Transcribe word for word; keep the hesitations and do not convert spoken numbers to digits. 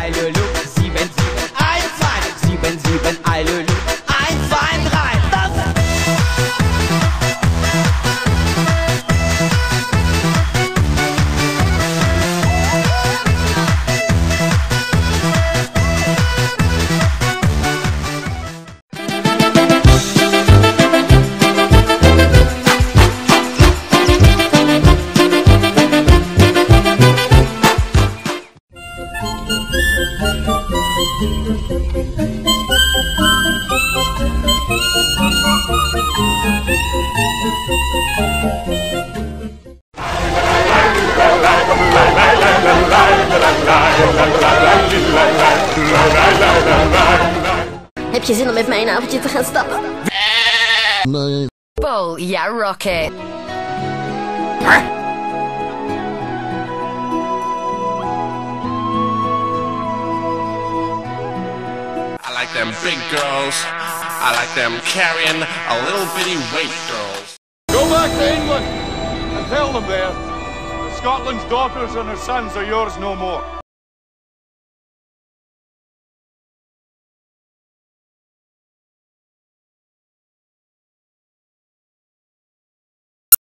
Eilulu, sieben, sieben, eins, zwei, sieben, sieben, Eilulu, eins, zwei, drei, das Heb je zin om met mij een avondje te gaan stappen? Nee. Paul, ja, Rocket. I like them big girls. I like them carrying a little bitty weight girls. Go back to England and tell them there that Scotland's daughters and her sons are yours no more.